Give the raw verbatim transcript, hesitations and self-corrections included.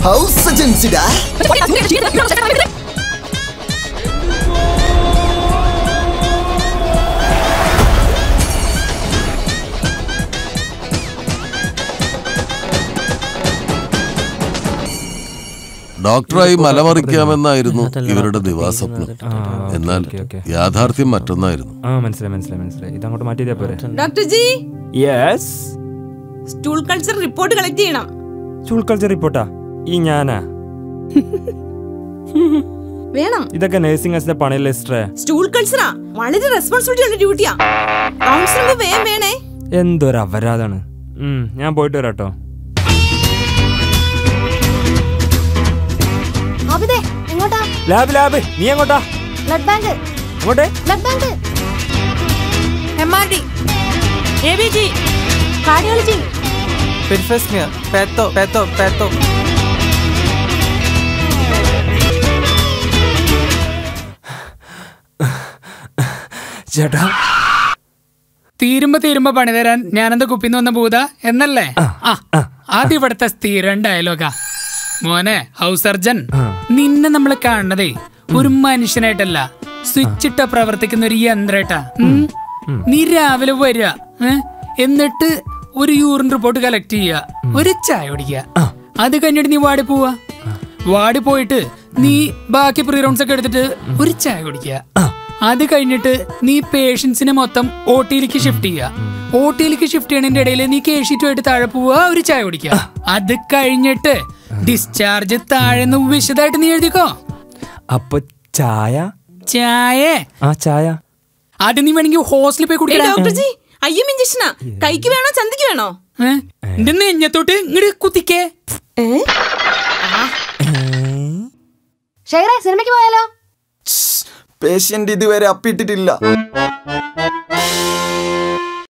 House സർജൻസിടാ. ഡോക്ടറായി മലമറിക്കാമെന്നായിരുന്നു ഇവരുടെ ദിവാസ്വപ്നം. എന്നാൽ യാഥാർത്ഥ്യം മറ്റൊന്നായിരുന്നു. Doctor ji, yes, stool culture report collect ചെയ്യണം. സ്റ്റൂൾ കൾച്ചർ റിപ്പോർട്ടാ? ഈ ഞാനാ വേണം. ഇതൊക്കെ നഴ്സിംഗ് അസിന്റെ പണിയല്ലേ സിസ്റ്ററെ? സ്റ്റൂൾ കൾച്ചറാ വളരെ റെസ്പോൺസിബിലിറ്റി ഉള്ള ഡ്യൂട്ടിയാ. കൗൺസിലിംഗ് വേം വേണേ. എന്തൊരു അപരാധാണ്. ഞാൻ പോയിട്ട് വരാട്ടോ. ലാബ് ലാബ് നീ എങ്ങോട്ടാ? Blood bank. അങ്ങോട്ടേ? Blood bank. MRT, ABG, cardiology, പെരിഫെസ്മിയ, പാത്തോ പാത്തോ പാത്തോ. ചേട്ടാ, തീരുമ്പോ തീരുമ്പോ പണി തരാൻ ഞാനെന്താ കുപ്പിന്ന് വന്ന ഭൂത എന്നല്ലേ? ആദ്യം ഇവിടത്തെ സ്ഥിരം ഡയലോഗാ. മോനെ ഹൗസ് സർജൻ, നിന്നെ നമ്മള് കാണണതേ ഒരു മനുഷ്യനായിട്ടല്ല, സ്വിച്ച് ഇട്ട പ്രവർത്തിക്കുന്ന ഒരു യന്ത്രായിട്ടാ. നീ രാവിലെ വരിക, എന്നിട്ട് ഒരു യൂറിൻ റിപ്പോർട്ട് കളക്ട് ചെയ്യുക, ഒരു ചായ കുടിക്കുക. അത് കഴിഞ്ഞിട്ട് നീ വാടി പോവാ. വാടി പോയിട്ട് നീ ബാക്കി പ്രീ റൗണ്ട്സ് ഒക്കെ എടുത്തിട്ട് ഒരു ചായ കുടിക്കുക. അത് കഴിഞ്ഞിട്ട് നീ പേഷ്യൻസിനെ മൊത്തം ഒ ടിയിലേക്ക് ഷിഫ്റ്റ് ചെയ്യുക. ഒ ടിയിലേക്ക് ഷിഫ്റ്റ് ചെയ്യണതിന്റെ ഇടയിൽ നീ കേഷിറ്റുമായിട്ട് താഴെ പോവുക, ഒരു ചായ കുടിക്കുക. അത് കഴിഞ്ഞിട്ട് ഡിസ്ചാർജ് താഴെ വിശദമായിട്ട് നീ എഴുതിക്കോ. അപ്പൊ ചായ? ചായ ആ ചായ അത് നീ വേണമെങ്കിൽ ഹോസ്റ്റലിൽ പോയി കുടിക്കാം. ഡോക്ടർ ജി, അയ്യം ഇഞ്ചക്ഷനാ. കൈക്ക് വേണോ ചന്തക്ക് വേണോ? എന്റെ നെഞ്ഞത്തോട്ട് ഇങ്ങോട്ട് കുത്തിക്കേ. സിനിമയ്ക്ക് പോയാലോ? പേഷ്യന്റ് ഇതുവരെ അപ്പിട്ടിട്ടില്ല.